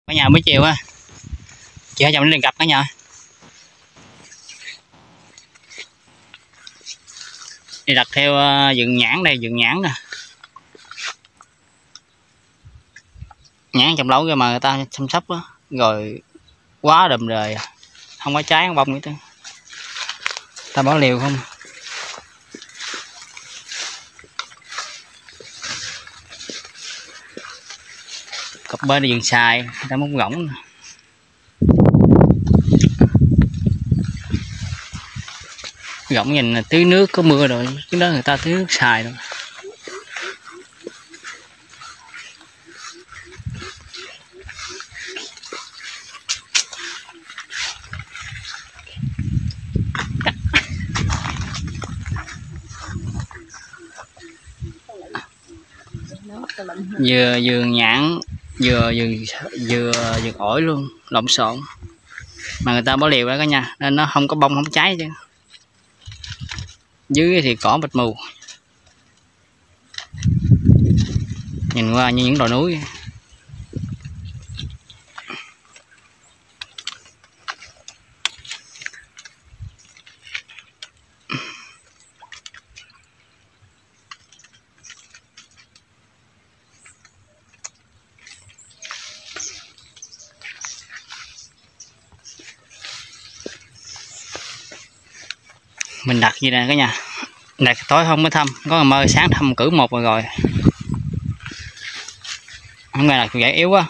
Cả nhà mới chiều á, chị hai chồng đi gặp cả nhà. Đi đặt theo vườn nhãn đây, vườn nhãn nè. Nhãn trồng lâu rồi mà người ta chăm sóc á, rồi quá đùm rời, không có trái không bông nữa. Ta bỏ liều không. Cặp bên là vườn xài, người ta muốn gỗng. Gỗng nhìn là tưới nước, có mưa rồi, cái đó người ta tưới nước xài rồi. Vừa vườn nhãn, vừa vườn ổi luôn, lộn xộn. Mà người ta bỏ liều đó cả nhà, nên nó không có bông không trái chứ. Dưới thì cỏ bạch mù, nhìn qua như những đồi núi. Mình đặt gì nè cả nhà, đặt tối không mới thăm, có ngày mơ sáng thăm cử một rồi. Hôm nay là dễ yếu quá.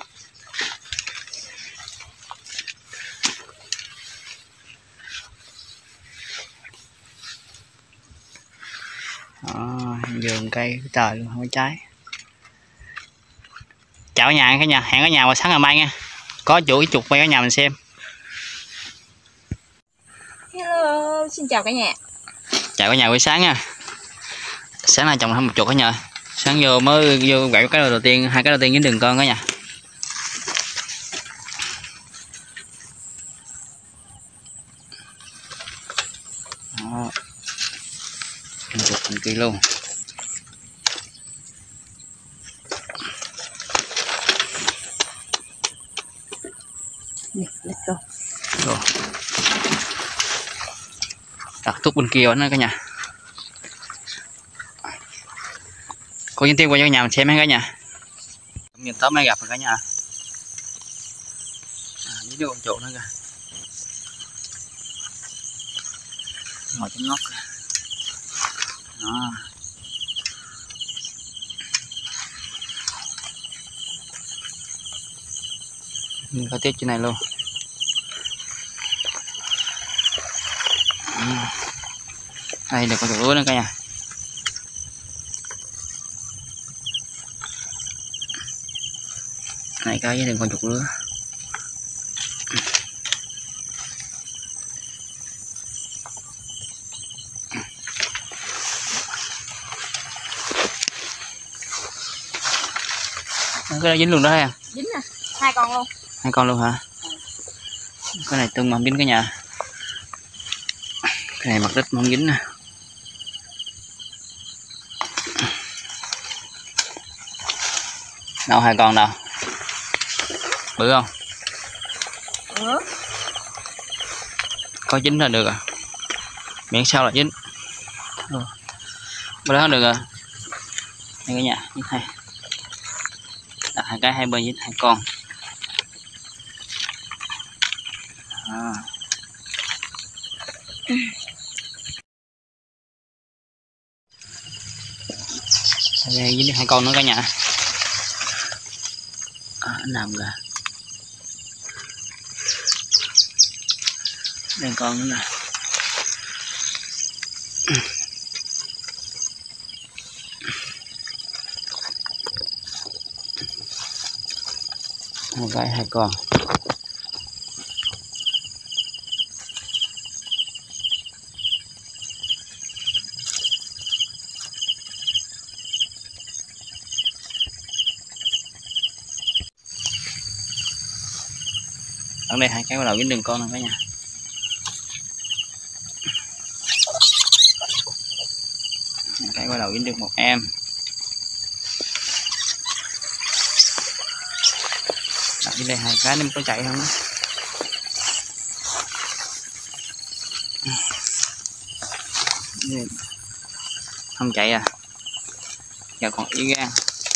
Vườn cây trời luôn, không có trái. Chào cả nhà, hẹn cả nhà vào sáng ngày mai nha. Có chuỗi chuột quay cả nhà mình xem. Hello, xin chào cả nhà. Chào cả nhà buổi sáng nha. Sáng nay trồng thêm một chuột cả nhà. Sáng vô mới vô gãy cái đầu tiên, hai cái đầu tiên với đường con cả nhà. Đó. Chuột bên kia luôn. Let's go. Rồi. Đặt thuốc bên kia nữa cả nhà. Cô Nhân Tiên qua cho nhà mình xem hết cả nhà. Nhìn tới mới gặp rồi cả nhà. Với đứa con chuột nữa kìa. Ngồi trong ngóc. Đó. Mình có tiếp trên này luôn. Đây được con chuột lúa nữa cả nhà. Này cái với đừng con chuột lúa. Cái này dính luôn đó ha. Dính nè, hai con luôn. Hai con luôn hả? Cái này tương mà không dính cả nhà. Cái này mặt đất mà không dính nè. Đâu hai con đâu? Bự không? Có dính là được à? Miễn sao là dính. Bữa đó được rồi. Đây cả nhà, dính hai. Đặt hai cái hai bên dính hai con. Đây dính hai con nữa cả nhà. Nằm kìa. Đây con nữa nè. Một cái hai con. Ở đây hai cái bắt đầu dính đường con rồi cả nhà. Hai cái bắt đầu dính được một em. Đặt Dưới đây 2 cái nó có chạy không đó. Không chạy à, giờ còn ý gan.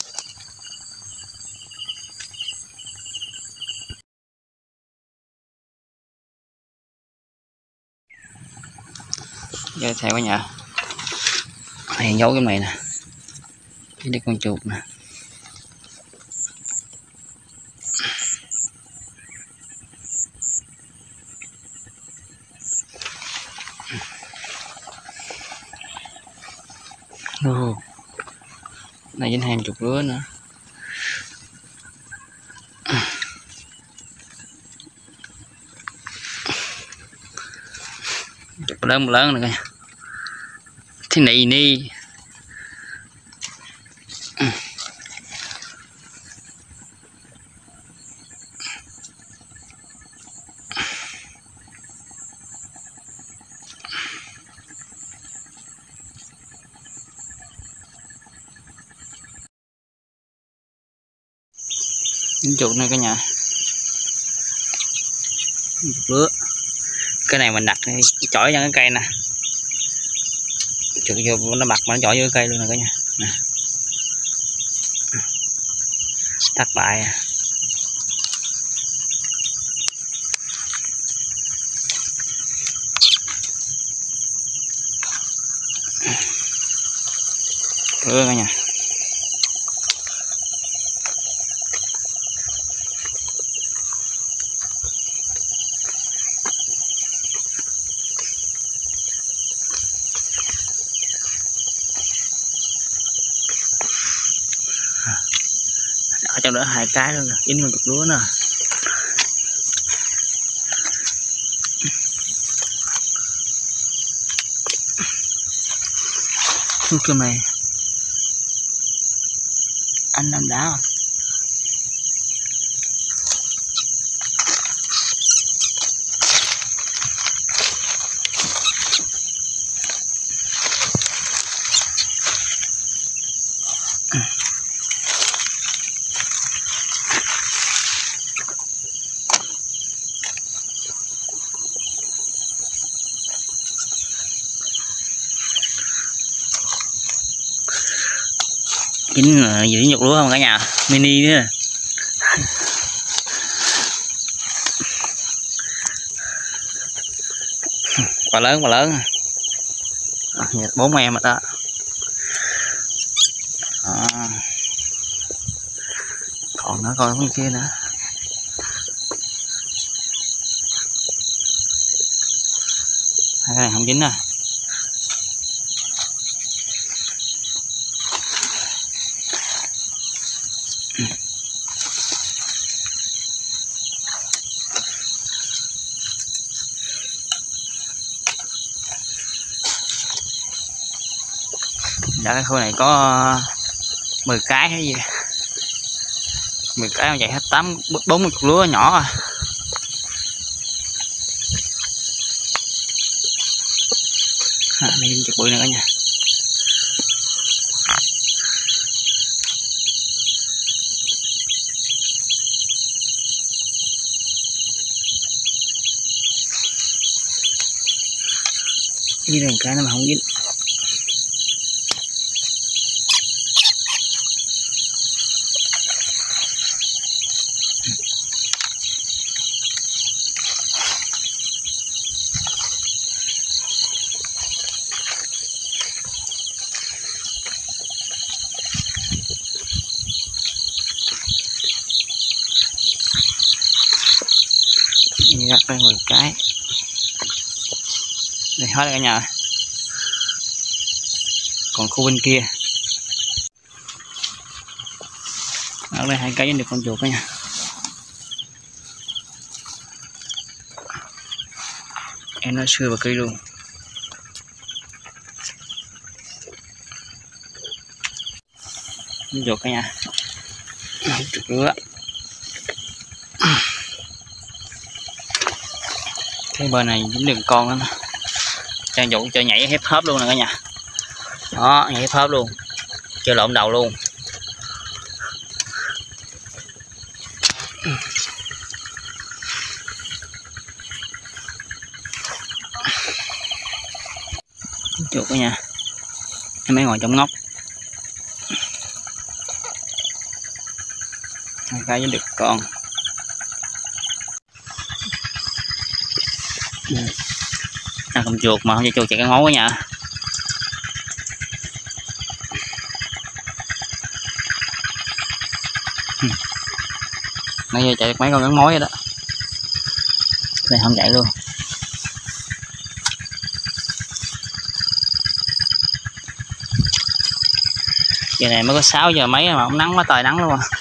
Giờ theo cả nhà này giấu cái này nè, cái đây con chuột nè. Này dính 20 lứa nữa. Lớn này coi. Thế này đi. Dính chuột này cả nhà. Chuột lứa. Cái này mình đặt chổi vào cái cây nè. Chuột vô nó bật mà nó chọi vô cái cây luôn nè cả nhà. Nè. Thất bại à. Cả nhà. Ở trong đó 2 cái luôn nè, dính con chuột lúa nè. Cái này anh làm đá không? Dính giữ nhục lúa không cả nhà, mini nữa. Quả lớn à. 4 em rồi đó. Còn nữa coi con kia nữa. Hai cái này không dính à. Đã cái khu này có 10 cái hay gì, 10 cái mà chạy hết 40 lúa nhỏ à. Đây chục bụi này cả nhà. Cái này cái nó mà không dính. Gắt đây 10 cái. Đây hết rồi cả nhà. Còn khu bên kia. Ở đây 2 cái được con chuột cả nhà. Em nó xưa và cây luôn. Con chuột cả nhà. Chuột lứa. Cái bờ này dính đường con lắm. Trang dụ chơi nhảy hip hop luôn nè cả nhà. Đó, nhảy hip hop luôn. Chơi lộn đầu luôn. chuột đó nha, mấy ngồi trong ngóc. Hai cái với được con. Con chuột mà không cho chuột chạy cái ngố đó nha. Nãy giờ chạy được mấy con gắn mối rồi đó, này không chạy luôn. Giờ này mới có 6 giờ mấy mà không nắng quá trời nắng luôn à.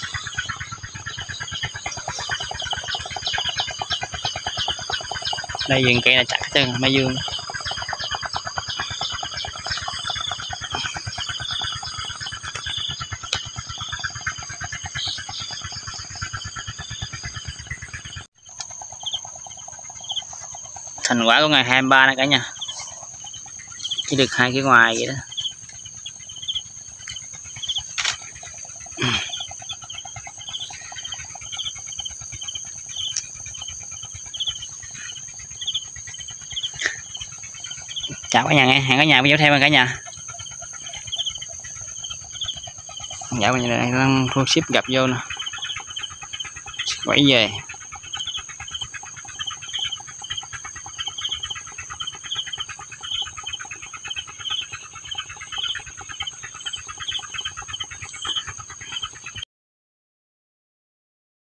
Đây vườn cây là chặt hết trơn mấy dương. Thành quả của ngày 23 này cả nhà, chỉ được 2 cái ngoài vậy đó. Chào cả nhà nghe, hẹn cả nhà video theo cả nhà. Dạo này đang thu ship gặp vô nè, quẩy về.